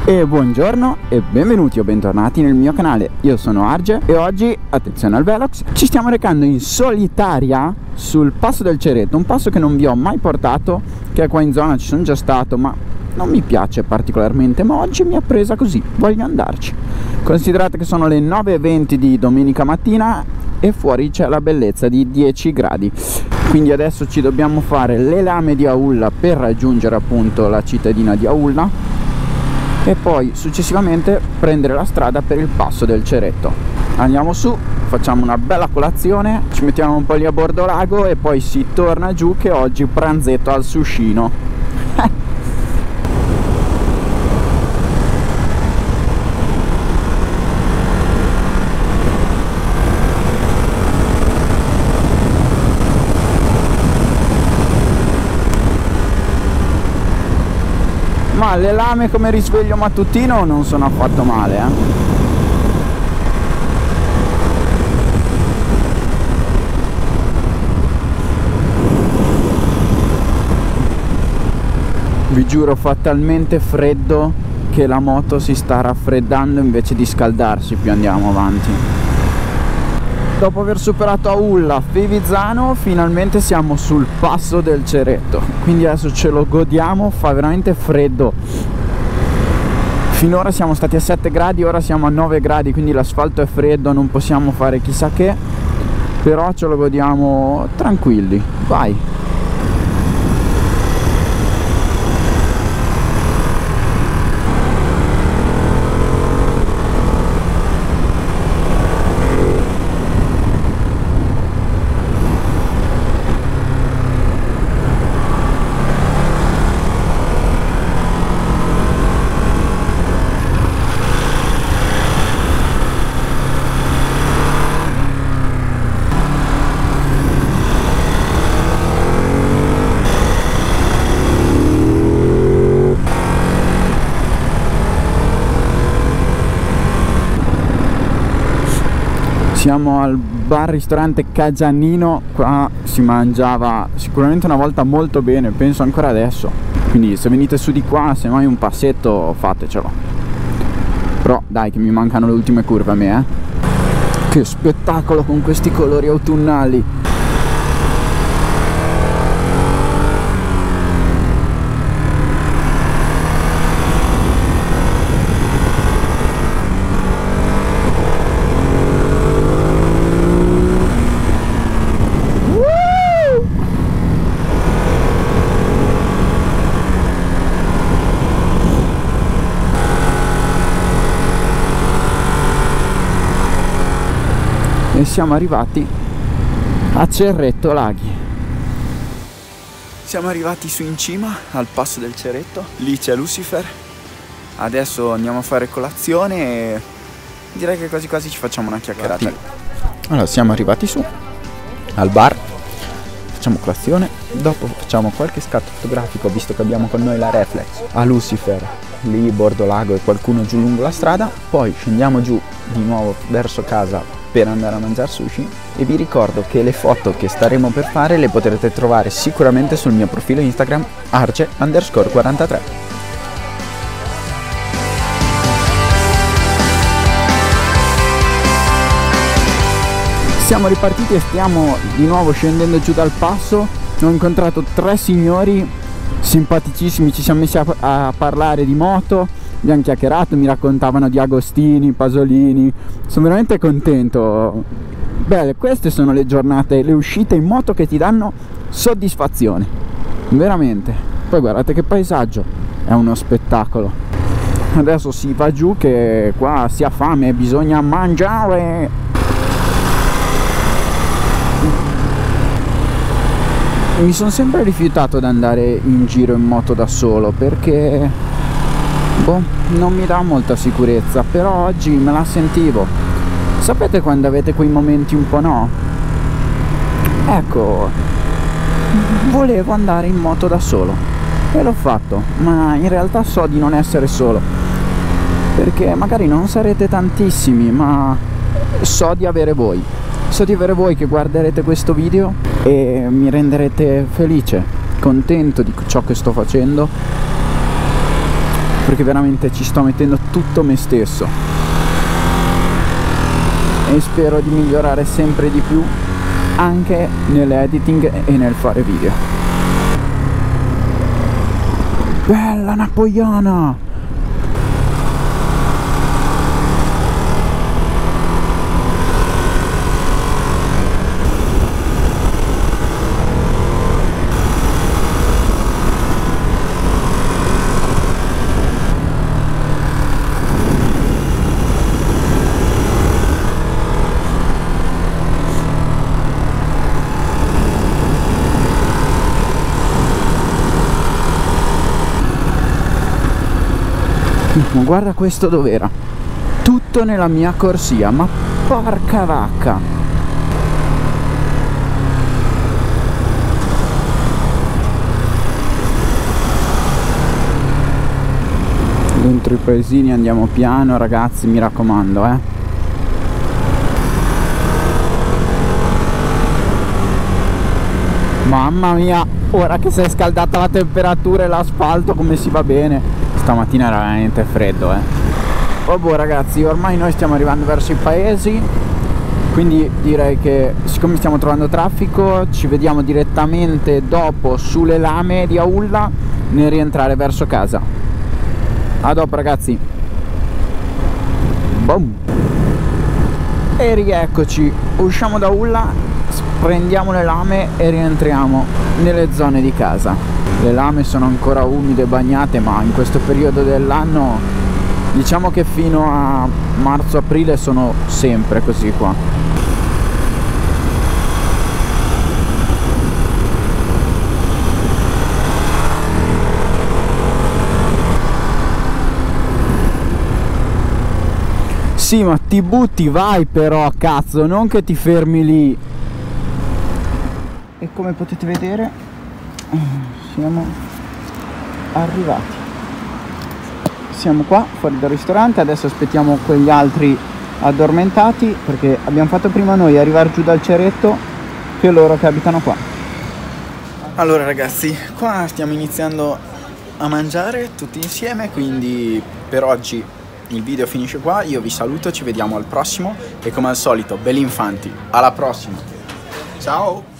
E buongiorno e benvenuti o bentornati nel mio canale. Io sono Arge e oggi, attenzione al Velox, ci stiamo recando in solitaria sul passo del Ceretto, un passo che non vi ho mai portato, che è qua in zona, ci sono già stato ma non mi piace particolarmente, ma oggi mi ha presa così, voglio andarci. Considerate che sono le 9:20 di domenica mattina e fuori c'è la bellezza di 10 gradi. Quindi adesso ci dobbiamo fare le lame di Aulla per raggiungere appunto la cittadina di Aulla e poi successivamente prendere la strada per il passo del Ceretto. Andiamo su, facciamo una bella colazione, ci mettiamo un po' lì a bordo lago e poi si torna giù che oggi pranzetto al Suscino. Ma le lame come risveglio mattutino non sono affatto male, Vi giuro, fa talmente freddo che la moto si sta raffreddando invece di scaldarsi più andiamo avanti. Dopo aver superato Aulla, Fivizzano, finalmente siamo sul passo del Ceretto, quindi adesso ce lo godiamo, fa veramente freddo. Finora siamo stati a 7 gradi, ora siamo a 9 gradi, quindi l'asfalto è freddo, non possiamo fare chissà che, però ce lo godiamo tranquilli, vai! Siamo al bar ristorante Cagiannino, qua si mangiava sicuramente una volta molto bene, penso ancora adesso, quindi se venite su di qua, se mai un passetto fatecelo, però dai che mi mancano le ultime curve a me, Che spettacolo con questi colori autunnali! E siamo arrivati a Cerretto Laghi. Siamo arrivati su in cima al passo del Ceretto, lì c'è Lucifer. Adesso andiamo a fare colazione e direi che quasi quasi ci facciamo una chiacchierata. Allora siamo arrivati su al bar, facciamo colazione, dopo facciamo qualche scatto fotografico visto che abbiamo con noi la reflex a Lucifer lì bordo lago e qualcuno giù lungo la strada, poi scendiamo giù di nuovo verso casa per andare a mangiare sushi e vi ricordo che le foto che staremo per fare le potrete trovare sicuramente sul mio profilo Instagram arge_43. Siamo ripartiti e stiamo di nuovo scendendo giù dal passo. Ho incontrato 3 signori simpaticissimi, ci siamo messi a parlare di moto, abbiamo chiacchierato, mi raccontavano di Agostini, Pasolini, sono veramente contento. Beh, queste sono le giornate, le uscite in moto che ti danno soddisfazione, veramente. Poi guardate che paesaggio, è uno spettacolo. Adesso si va giù che qua si ha fame, bisogna mangiare. Mi sono sempre rifiutato ad andare in giro in moto da solo perché non mi dà molta sicurezza, però oggi me la sentivo. Sapete quando avete quei momenti un po' no? Ecco, volevo andare in moto da solo e l'ho fatto, ma in realtà so di non essere solo, perché magari non sarete tantissimi, ma so di avere voi. So di avere voi che guarderete questo video e mi renderete felice, contento di ciò che sto facendo perché veramente ci sto mettendo tutto me stesso e spero di migliorare sempre di più anche nell'editing e nel fare video. Bella Napoiana! Ma guarda questo dov'era? Tutto nella mia corsia, ma porca vacca! Dentro i paesini andiamo piano, ragazzi, mi raccomando, Mamma mia, ora che si è scaldata la temperatura e l'asfalto come si va bene. Stamattina era veramente freddo, Vabbè ragazzi, ormai noi stiamo arrivando verso i paesi, quindi direi che siccome stiamo trovando traffico ci vediamo direttamente dopo sulle lame di Aulla nel rientrare verso casa. A dopo ragazzi. Boom. E rieccoci, usciamo da Aulla, prendiamo le lame e rientriamo nelle zone di casa. Le lame sono ancora umide e bagnate, ma in questo periodo dell'anno diciamo che fino a marzo-aprile sono sempre così qua. Sì, ma ti butti, vai però, cazzo, non che ti fermi lì. E come potete vedere siamo arrivati, siamo qua fuori dal ristorante. Adesso aspettiamo quegli altri addormentati perché abbiamo fatto prima noi arrivare giù dal Ceretto che loro che abitano qua. Allora ragazzi, qua stiamo iniziando a mangiare tutti insieme, quindi per oggi il video finisce qua. Io vi saluto, ci vediamo al prossimo e come al solito belli infanti, alla prossima, ciao.